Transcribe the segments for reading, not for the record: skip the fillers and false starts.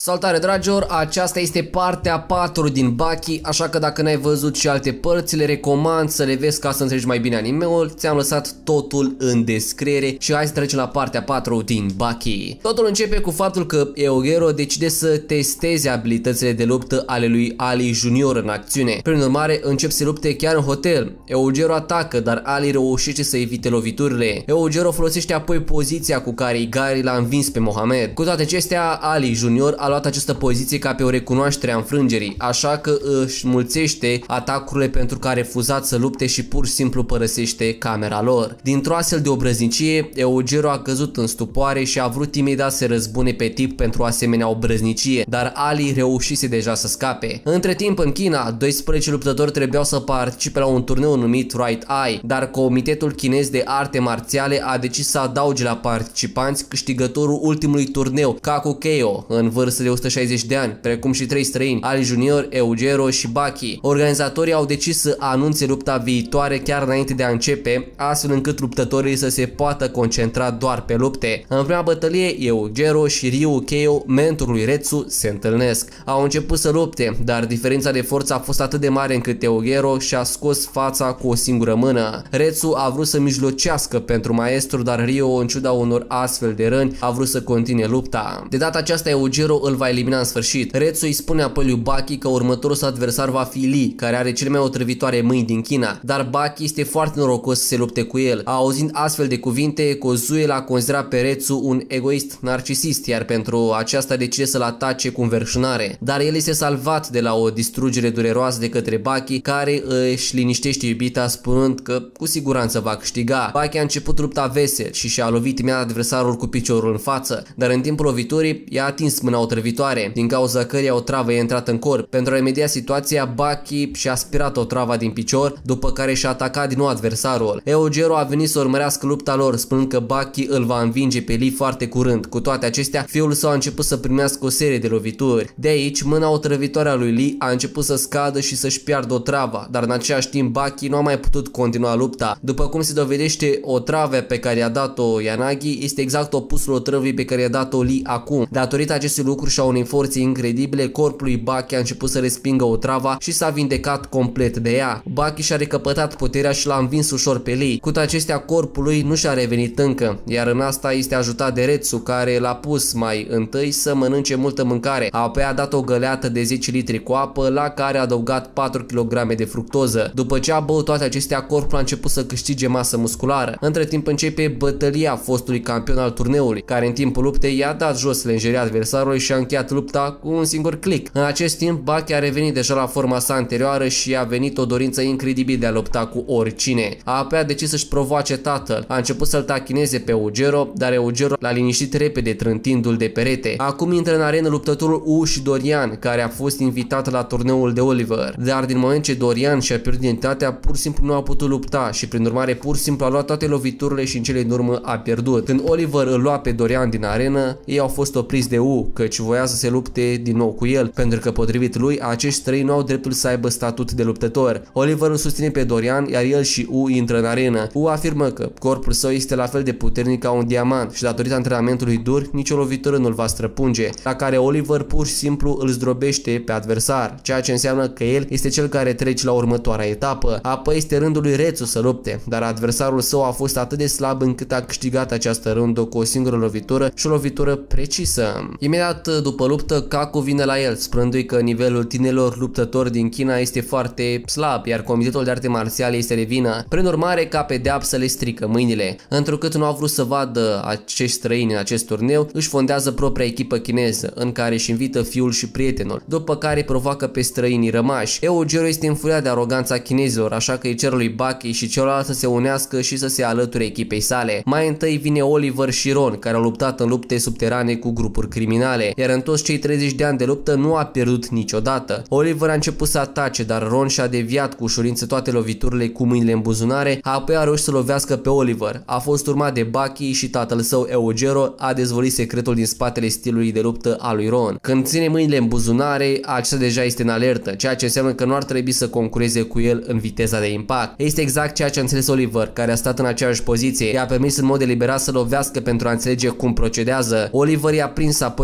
Salutare dragilor, aceasta este partea 4 din Baki, așa că dacă n-ai văzut și alte părți, le recomand să le vezi ca să înțelegi mai bine anime-ul. Ți-am lăsat totul în descriere și hai să trecem la partea 4 din Baki. Totul începe cu faptul că Eugero decide să testeze abilitățile de luptă ale lui Ali Junior în acțiune. Prin urmare, încep să lupte chiar în hotel. Eugero atacă, dar Ali reușește să evite loviturile. Eugero folosește apoi poziția cu care Igari l-a învins pe Mohamed. Cu toate acestea, Ali Junior a luat această poziție ca pe o recunoaștere a înfrângerii, așa că își mulțește atacurile pentru că a refuzat să lupte și pur și simplu părăsește camera lor. Dintr-o astfel de obrăznicie, Eugero a căzut în stupoare și a vrut imediat să răzbune pe tip pentru asemenea obrăznicie, dar Ali reușise deja să scape. Între timp, în China, 12 luptători trebuiau să participe la un turneu numit Right Eye, dar Comitetul Chinez de Arte Marțiale a decis să adauge la participanți câștigătorul ultimului turneu, Kaku Keo, în vârstă de 160 de ani, precum și 3 străini, Ali Junior, Eugero și Baki. Organizatorii au decis să anunțe lupta viitoare chiar înainte de a începe, astfel încât luptătorii să se poată concentra doar pe lupte. În prima bătălie, Eugero și Ryu Keo, mentorul lui Retsu, se întâlnesc. Au început să lupte, dar diferența de forță a fost atât de mare încât Eugero și-a scos fața cu o singură mână. Retsu a vrut să mijlocească pentru maestru, dar Ryu, în ciuda unor astfel de răni, a vrut să continue lupta. De data aceasta, Eugero îl va elimina în sfârșit. Retsu îi spune apoi lui Baki că următorul său adversar va fi Lee, care are cele mai otrăvitoare mâini din China, dar Baki este foarte norocos să se lupte cu el. Auzind astfel de cuvinte, Kozue l-a considerat pe Retsu un egoist narcisist, iar pentru aceasta decide să-l atace cu înverșunare. Dar el este salvat de la o distrugere dureroasă de către Baki, care își liniștește iubita spunând că cu siguranță va câștiga. Baki a început lupta vesel și și-a lovit imediat adversarul cu piciorul în față, dar în timpul loviturii i-a atins mâna otrăvitoare, din cauza căreia o travă i-a intrat în corp. Pentru a remedia situația, Baki și-a aspirat o travă din picior, după care și-a atacat din nou adversarul. Eugero a venit să urmărească lupta lor, spunând că Baki îl va învinge pe Lee foarte curând. Cu toate acestea, fiul său a început să primească o serie de lovituri. De aici, mâna otrăvitoare a lui Lee a început să scadă și să-și piardă o travă, dar în același timp Baki nu a mai putut continua lupta. După cum se dovedește, o travă pe care i-a dat-o Yanagi este exact opusul otrăvii pe care i-a dat-o Lee acum. Datorită acestui lucru și a unei forțe incredibile, corpul lui Baki a început să respingă otrava și s-a vindecat complet de ea. Baki și-a recăpătat puterea și l-a învins ușor pe Lee. Cu toate acestea, corpul lui nu și-a revenit încă, iar în asta este ajutat de Retsu, care l-a pus mai întâi să mănânce multă mâncare, apoi a dat o găleată de 10 litri cu apă, la care a adăugat 4 kg de fructoză. După ce a băut toate acestea, corpul a început să câștige masă musculară. Între timp începe bătălia fostului campion al turneului, care în timpul luptei i-a dat jos lenjeria adversarului și a încheiat lupta cu un singur click. În acest timp, Baki a revenit deja la forma sa anterioară și a venit o dorință incredibilă de a lupta cu oricine. Apoi a decis să-și provoace tatăl. A început să-l tachineze pe Eugero, dar Eugero l-a liniștit repede trântindu-l de perete. Acum intră în arenă luptătorul U și Dorian, care a fost invitat la turneul de Oliver. Dar din moment ce Dorian și-a pierdut identitatea, pur și simplu nu a putut lupta și prin urmare pur și simplu a luat toate loviturile și în cele din urmă a pierdut. Când Oliver îl lua pe Dorian din arenă, ei au fost opriți de U, căci voia să se lupte din nou cu el, pentru că potrivit lui, acești străini nu au dreptul să aibă statut de luptător. Oliver îl susține pe Dorian, iar el și U intră în arenă. U afirmă că corpul său este la fel de puternic ca un diamant și datorită antrenamentului dur, nicio lovitură nu-l va străpunge, la care Oliver pur și simplu îl zdrobește pe adversar, ceea ce înseamnă că el este cel care trece la următoarea etapă. Apoi este rândul lui Retsu să lupte, dar adversarul său a fost atât de slab încât a câștigat această rundă cu o singură lovitură și o lovitură precisă. Imediat după luptă, Kaku vine la el, spunându-i că nivelul tinerilor luptători din China este foarte slab, iar Comitetul de Arte Marțiale este de vină. Prin urmare, ca pedeapsă le strică mâinile. Întrucât nu au vrut să vadă acești străini în acest turneu, își fondează propria echipă chineză, în care își invită fiul și prietenul, după care îi provoacă pe străinii rămași. Eugero este înfuriat de aroganța chinezilor, așa că îi cer lui Baki și celălalt să se unească și să se alăture echipei sale. Mai întâi vine Oliver și Ron, care au luptat în lupte subterane cu grupuri criminale, iar în toți cei 30 de ani de luptă nu a pierdut niciodată. Oliver a început să atace, dar Ron și-a deviat cu ușurință toate loviturile cu mâinile în buzunare, apoi a reușit să lovească pe Oliver. A fost urmat de Baki și tatăl său Eugero a dezvăluit secretul din spatele stilului de luptă a lui Ron. Când ține mâinile în buzunare, acesta deja este în alertă, ceea ce înseamnă că nu ar trebui să concureze cu el în viteza de impact. Este exact ceea ce a înțeles Oliver, care a stat în aceeași poziție. I-a permis în mod deliberat să lovească pentru a înțelege cum procedează. Oliver i-a prins apoi de cap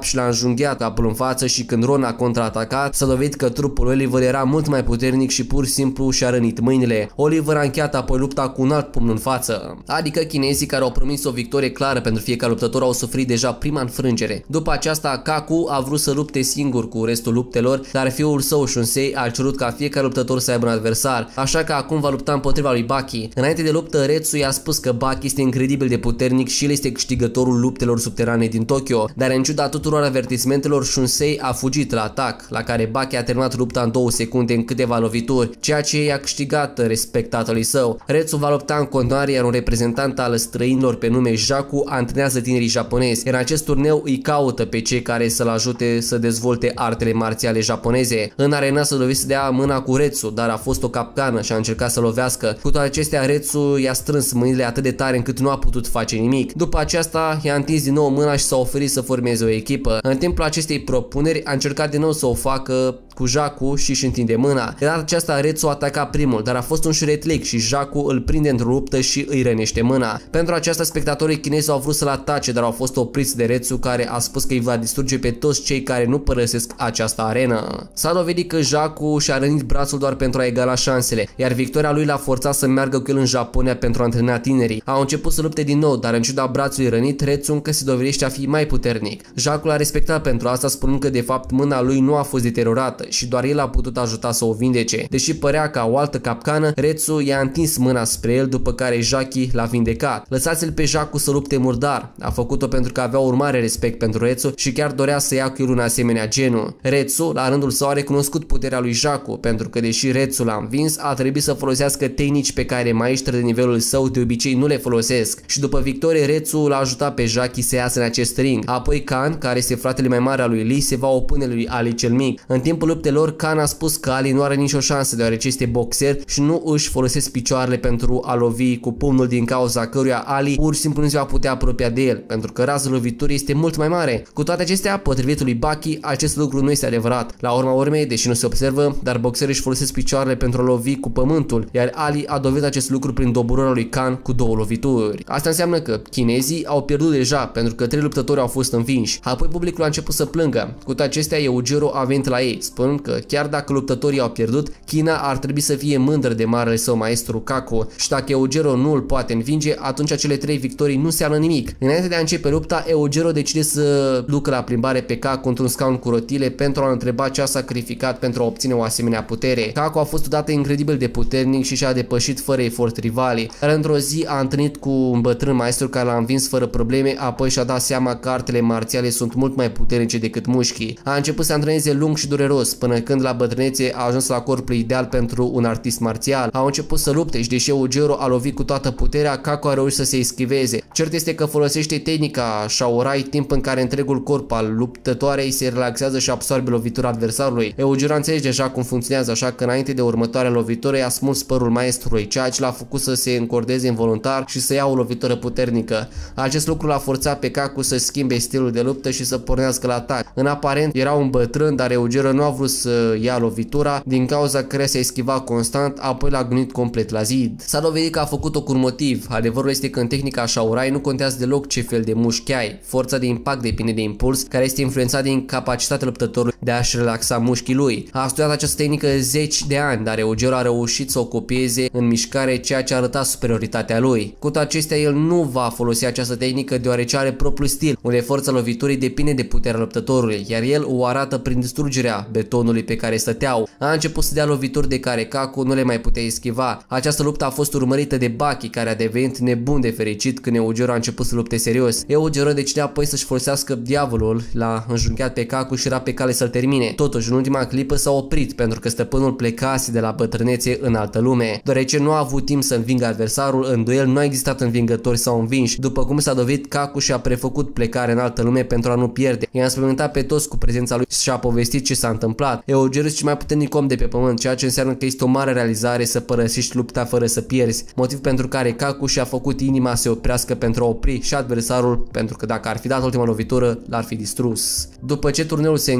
și l-a înjunghiat capul în față și când Ron a contraatacat, s-a dovedit că trupul Oliver era mult mai puternic și pur și simplu și-a rănit mâinile. Oliver a încheiat apoi lupta cu un alt pumn în față. Adică chinezii care au promis o victorie clară pentru fiecare luptător au suferit deja prima înfrângere. După aceasta, Kaku a vrut să lupte singur cu restul luptelor, dar fiul său Shunsei a cerut ca fiecare luptător să aibă un adversar, așa că acum va lupta împotriva lui Baki. Înainte de luptă, Retsu i-a spus că Baki este incredibil de puternic și el este câștigătorul luptelor subterane din Tokyo, dar în ciuda tuturor avertismentelor, Shunsei a fugit la atac, la care Baki a terminat lupta în 2 secunde în câteva lovituri, ceea ce i-a câștigat respect tatălui său. Retsu va lupta în continuare, iar un reprezentant al străinilor pe nume Jaku antrenează tinerii japonezi. În acest turneu îi caută pe cei care să-l ajute să dezvolte artele marțiale japoneze. În arena s-a dovedit să dea mâna cu Retsu, dar a fost o capcană și a încercat să lovească. Cu toate acestea, Retsu i-a strâns mâinile atât de tare încât nu a putut face nimic. După aceasta, i-a întins din nou mâna și s-a oferit să formeze o echipă. În timpul acestei propuneri, a încercat din nou să o facă cu Jaku și își întinde mâna. De data aceasta, Retsu a atacat primul, dar a fost un șuretlic și Jaku îl prinde într-o luptă și îi rănește mâna. Pentru aceasta, spectatorii chinezi au vrut să-l atace, dar au fost opriți de Retsu, care a spus că îi va distruge pe toți cei care nu părăsesc această arenă. S-a dovedit că Jaku și-a rănit brațul doar pentru a egala șansele, iar victoria lui l-a forțat să meargă cu el în Japonia pentru a antrena tinerii. Au început să lupte din nou, dar în ciuda brațului rănit, Retsu încă se dovedește a fi mai puternic. Jaku l-a respectat pentru asta, spunând că de fapt mâna lui nu a fost deteriorată și doar el a putut ajuta să o vindece. Deși părea ca o altă capcană, Retsu i-a întins mâna spre el, după care Jaki l-a vindecat. Lăsați-l pe Jaku să lupte murdar. A făcut-o pentru că avea un mare respect pentru Retsu și chiar dorea să ia cu el un asemenea genul. Retsu, la rândul său, a recunoscut puterea lui Jaku, pentru că deși Retsu l-a învins, a trebuit să folosească tehnici pe care maestri de nivelul său de obicei nu le folosesc. Și după victorie, Retsu l-a ajutat pe Jaki să iasă în acest ring. Apoi Kan, care este fratele mai mare al lui Lee, se va opune lui Ali cel mic. În timpul luptelor, Kan a spus că Ali nu are nicio șansă deoarece este boxer și nu își folosesc picioarele pentru a lovi cu pumnul, din cauza căruia Ali pur și simplu nu se va putea apropia de el, pentru că raza loviturii este mult mai mare. Cu toate acestea, potrivit lui Baki, acest lucru nu este adevărat. La urma urmei, deși nu se observă, dar boxerii își folosesc picioarele pentru a lovi cu pământul, iar Ali a dovedit acest lucru prin doborârea lui Kan cu 2 lovituri. Asta înseamnă că chinezii au pierdut deja, pentru că 3 luptători au fost învinși. Apoi publicul a început să plângă. Cu toate acestea, Yujiro a venit la ei, spunând că chiar dacă luptătorii au pierdut, China ar trebui să fie mândră de marele său maestru Kaku și dacă Yujiro nu îl poate învinge, atunci acele 3 victorii nu înseamnă nimic. Înainte de a începe lupta, Yujiro decide să ducă la plimbare pe Kaku într-un scaun cu rotile pentru a-l întreba ce a sacrificat pentru a obține o asemenea putere. Kaku a fost odată incredibil de puternic și și-a depășit fără efort rivalii, dar într-o zi a întâlnit cu un bătrân maestru care l-a învins fără probleme, apoi și-a dat seama că artele marțiale sunt mult mai puternice decât mușchii. A început să antreneze lung și dureros, până când la bătrânețe a ajuns la corpul ideal pentru un artist marțial. Au început să lupte și deși Yujiro a lovit cu toată puterea, Kaku a reușit să se eschiveze. Cert este că folosește tehnica Shaorai, timp în care întregul corp al luptătoarei se relaxează și absorbe lovitura adversarului. Yujiro înțelege deja cum funcționează, așa că înainte de următoarea lovitură i-a smuls părul maestrului, ceea ce l-a făcut să se încordeze involuntar și să ia o lovitură puternică. Acest lucru l-a forțat pe Kaku să schimbe stilul de luptă și să pornească la atac. În aparent era un bătrân, dar Yujiro nu a vrut să ia lovitura, din cauza că se eschiva constant, apoi l-a gândit complet la zid. S-a dovedit că a făcut-o cu un motiv. Adevărul este că în tehnica Shaorai nu contează deloc ce fel de mușchi ai. Forța de impact depinde de impuls, care este influențat de incapacitatea luptătorului de a-și relaxa mușchii lui. A studiat această tehnică 10 de ani, dar Yujiro a reușit să o copieze în mișcare, ceea ce arăta superioritatea lui. Cu toate acestea, el nu va folosi această tehnică deoarece are propriul stil, unde forța loviturii depinde de puterea luptătorului, iar el o arată prin distrugerea betonului pe care stăteau. A început să dea lovituri de care Kaku nu le mai putea eschiva. Această luptă a fost urmărită de Baki, care a devenit nebun de fericit când Yujiro a început să lupte serios. Yujiro decide apoi să-și folosească diavolul, l-a înjunghiat pe Kaku și era pe cale să-l termine. Totuși, în ultima clipă s-a oprit pentru că stăpânul plecase de la bătrânețe în altă lume. Deoarece nu a avut timp să învingă adversarul, în duel nu a existat învingători sau învinși. După cum s-a dovedit, Kaku și-a prefăcut plecarea în altă lume pentru a nu pierde. I-a înspăimântat pe toți cu prezența lui și a povestit ce s-a întâmplat. Yujiro este cel mai puternic om de pe pământ, ceea ce înseamnă că este o mare realizare să părăsești lupta fără să pierzi, motiv pentru care Kaku și-a făcut inima să se oprească pentru a opri și adversarul, pentru că dacă ar fi dat ultima lovitură, l-ar fi distrus. După ce turneul se încheie,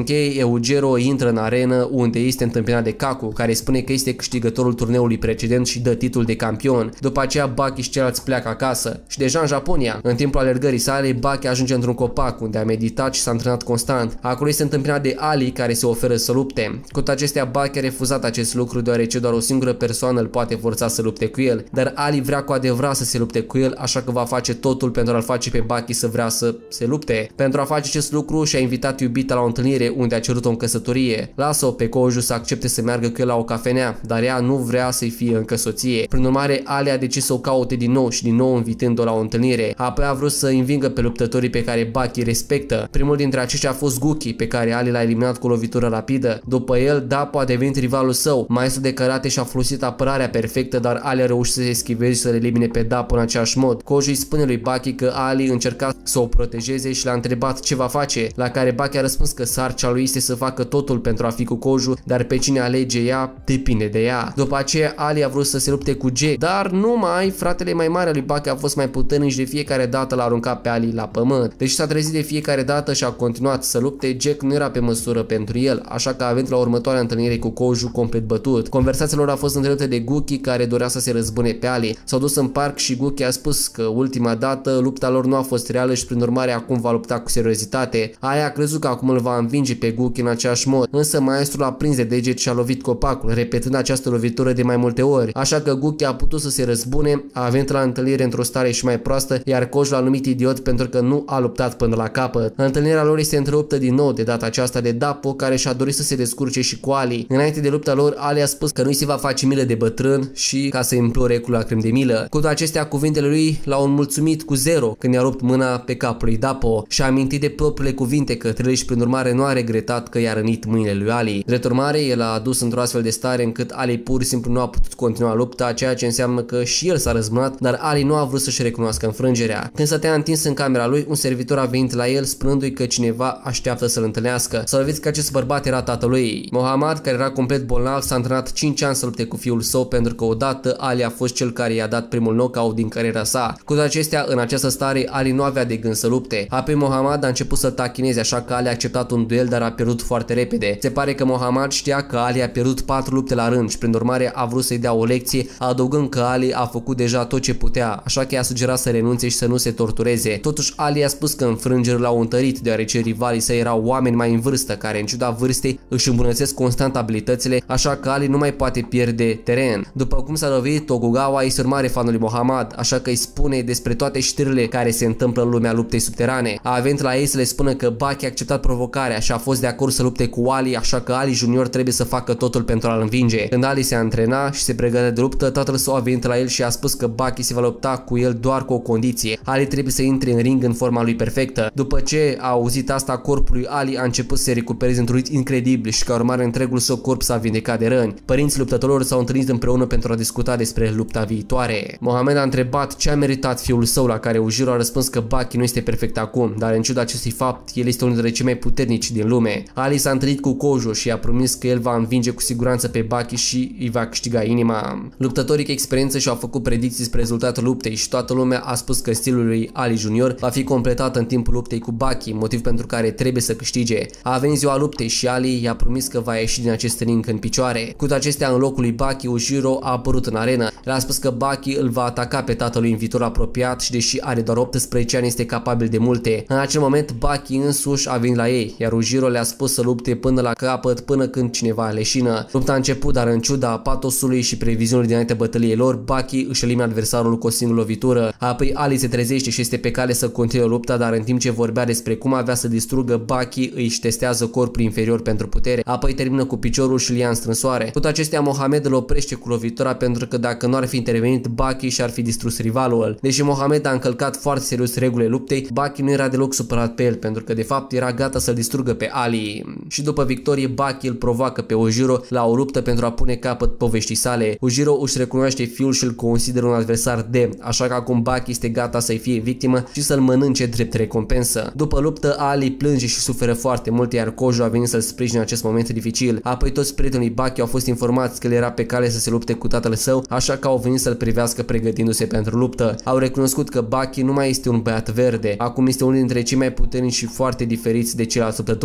Ujiro intră în arenă unde este întâmpinat de Kaku, care spune că este câștigătorul turneului precedent și dă titlul de campion. După aceea Baki și ceilalți pleacă acasă. Și deja în Japonia, în timpul alergării sale, Baki ajunge într-un copac unde a meditat și s-a antrenat constant. Acolo este întâmpinat de Ali, care se oferă să lupte. Cu toate acestea, Baki a refuzat acest lucru deoarece doar o singură persoană îl poate forța să lupte cu el, dar Ali vrea cu adevărat să se lupte cu el, așa că va face totul pentru a-l face pe Baki să vrea să se lupte. Pentru a face acest lucru și-a invitat iubita la o întâlnire unde a cerut-o în căsătorie. Lasă-o pe Koju să accepte să meargă cu el la o cafenea, dar ea nu vrea să-i fie încă soție. Prin urmare, Ali a decis să o caute din nou și din nou invitând-o la o întâlnire. Apoi a vrut să învingă pe luptătorii pe care Baki respectă. Primul dintre aceștia a fost Guki, pe care Ali l-a eliminat cu o lovitură rapidă. După el, Dapo a devenit rivalul său. Maestru de karate și-a folosit apărarea perfectă, dar Ali a reușit să se eschiveze și să-l elimine pe Dapo în același mod. Koju îi spune lui Baki că Ali încerca să o protejeze și l-a întrebat ce va face, la care Baki a răspuns că sarcina lui este să facă totul pentru a fi cu Koju, dar pe cine alege ea, depinde de ea. După aceea, Ali a vrut să se lupte cu Jack, dar numai fratele mai mare al lui Baki a fost mai puternic și de fiecare dată l-a aruncat pe Ali la pământ. Deși s-a trezit de fiecare dată și a continuat să lupte, Jack nu era pe măsură pentru el, așa că a venit la următoarea întâlnire cu Koju complet bătut. Conversația lor a fost întreruptă de Guki, care dorea să se răzbune pe Ali. S-au dus în parc și Guki a spus că ultima dată lupta lor nu a fost reală și prin urmare acum va lupta cu seriozitate. Ali a crezut că acum îl va învinge pe Guki în același mod, însă maestrul a prins de deget și a lovit copacul, repetând această lovitură de mai multe ori, așa că Guki a putut să se răzbune, a venit la întâlnire într-o stare și mai proastă, iar Koju l-a numit idiot pentru că nu a luptat până la capăt. Întâlnirea lor este întreruptă din nou, de data aceasta de Dapo, care și-a dorit să se descurce și cu Ali. Înainte de lupta lor, Ali a spus că nu-i se va face milă de bătrân și ca să implore cu lacrimi de milă. Cu toate acestea, cuvintele lui l-au înmulțumit cu zero când i-a rupt mâna pe capul lui Dapo și a amintit de propriile cuvinte către el și prin urmare nu a regretat că i-a rănit mâinile lui Ali. Drept urmare, el a adus într-o astfel de stare încât Ali pur și simplu nu a putut continua lupta, ceea ce înseamnă că și el s-a răzbunat, dar Ali nu a vrut să-și recunoască înfrângerea. Când stătea întins în camera lui, un servitor a venit la el spunându-i că cineva așteaptă să-l întâlnească. Să vedeți că acest bărbat era tatălui. Mohammad, care era complet bolnav, s-a antrenat 5 ani să lupte cu fiul său pentru că odată Ali a fost cel care i-a dat primul knockout din cariera sa. Cu toate acestea, în această stare, Ali nu avea de gând să lupte. Apoi Mohammad a început să tachineze, așa că Ali a acceptat un duel, dar a pierdut foarte repede. Se pare că Mohammad știa că Ali a pierdut 4 lupte la rând și prin urmare a vrut să-i dea o lecție, adăugând că Ali a făcut deja tot ce putea, așa că i-a sugerat să renunțe și să nu se tortureze. Totuși Ali a spus că înfrângerile l-au întărit, deoarece rivalii săi erau oameni mai în vârstă, care în ciuda vârstei își îmbunătățesc constant abilitățile, așa că Ali nu mai poate pierde teren. După cum s-a dovedit, Tokugawa este un mare fan lui Mohammad, așa că îi spune despre toate știrile care se întâmplă în lumea luptei subterane. A venit la ei să le spună că Baki a acceptat provocarea și a fost de acord să lupte cu Ali, așa că Ali Junior trebuie să facă totul pentru a-l învinge. Când Ali se antrena și se pregătea de luptă, tatăl său a venit la el și a spus că Baki se va lupta cu el doar cu o condiție: Ali trebuie să intre în ring în forma lui perfectă. După ce a auzit asta, corpul lui Ali a început să se recupereze într-un ritm incredibil și ca urmare întregul său corp s-a vindecat de răni. Părinții luptătorilor s-au întâlnit împreună pentru a discuta despre lupta viitoare. Mohamed a întrebat ce a meritat fiul său, la care Ujiro a răspuns că Baki nu este perfect acum, dar în ciuda acestui fapt, el este unul dintre cei mai puternici din lume. Ali s-a întâlnit cu Koju și a promis că el va învinge cu siguranță pe Baki și îi va câștiga inima. Luptătorii cu experiență și-au făcut predicții despre rezultatul luptei și toată lumea a spus că stilul lui Ali Junior va fi completat în timpul luptei cu Baki, motiv pentru care trebuie să câștige. A venit ziua luptei și Ali i-a promis că va ieși din acest ring în picioare. Cu toate acestea, în locul lui Baki, Ujiro a apărut în arenă. El a spus că Baki îl va ataca pe tatălui în viitor apropiat și deși are doar 18 ani, este capabil de multe. În acel moment, Baki însuși a venit la ei, iar Ujiro le-a spus să lupte până la capăt, până când cineva leșină. Lupta a început, dar în ciuda patosului și previziunilor dinainte bătăliei lor, Baki își elimina adversarul cu o singură lovitură. Apoi Ali se trezește și este pe cale să continue lupta, dar în timp ce vorbea despre cum avea să distrugă, Baki își testează corpul inferior pentru putere, apoi termină cu piciorul și îl ia în strânsoare. Cu toate acestea, Mohamed îl oprește cu lovitura pentru că dacă nu ar fi intervenit, Baki și-ar fi distrus rivalul. Deși Mohamed a încălcat foarte serios regulile luptei, Baki nu era deloc supărat pe el pentru că de fapt era gata să-l distrugă pe Ali. Și după victorie, Baki îl provoacă pe Ujiro la o luptă pentru a pune capăt poveștii sale. Ujiro își recunoaște fiul și îl consideră un adversar demn, așa că acum Baki este gata să-i fie victimă și să-l mănânce drept recompensă. După luptă, Ali plânge și suferă foarte mult, iar Koju a venit să-l sprijine în acest moment dificil. Apoi toți prietenii lui Baki au fost informați că el era pe cale să se lupte cu tatăl său, așa că au venit să-l privească pregătindu-se pentru luptă. Au recunoscut că Baki nu mai este un băiat verde, acum este unul dintre cei mai puternici și foarte diferiți de ceilalți luptători. Până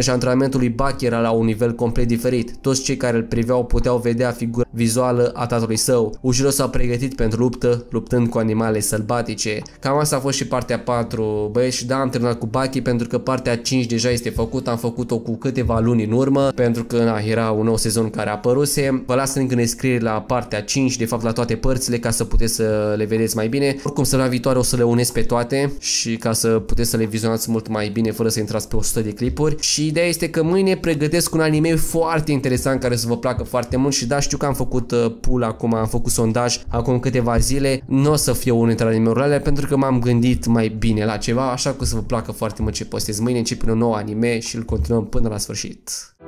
Până și antrenamentul lui Baki era la un nivel complet diferit. Toți cei care îl priveau puteau vedea figura vizuală a tatălui său. Ujiro s-a pregătit pentru luptă, luptând cu animale sălbatice. Cam asta a fost și partea 4, băieți, și da, am terminat cu Baki pentru că partea 5 deja este făcută, am făcut-o cu câteva luni în urmă, pentru că era un nou sezon care apăruse. Vă las link în descriere la partea 5, de fapt la toate părțile, ca să puteți să le vedeți mai bine. Oricum, săptămâna viitoare o să le unesc pe toate și ca să puteți să le vizionați mult mai bine fără să intrați pe 100 de clipuri. Și ideea este că mâine pregătesc un anime foarte interesant care să vă placă foarte mult și da, știu că am făcut pool acum, am făcut sondaj acum câteva zile. Nu o să fie unul dintre anime-urile alea pentru că m-am gândit mai bine la ceva, așa că o să vă placă foarte mult ce postez. Mâine începe un nou anime și îl continuăm până la sfârșit.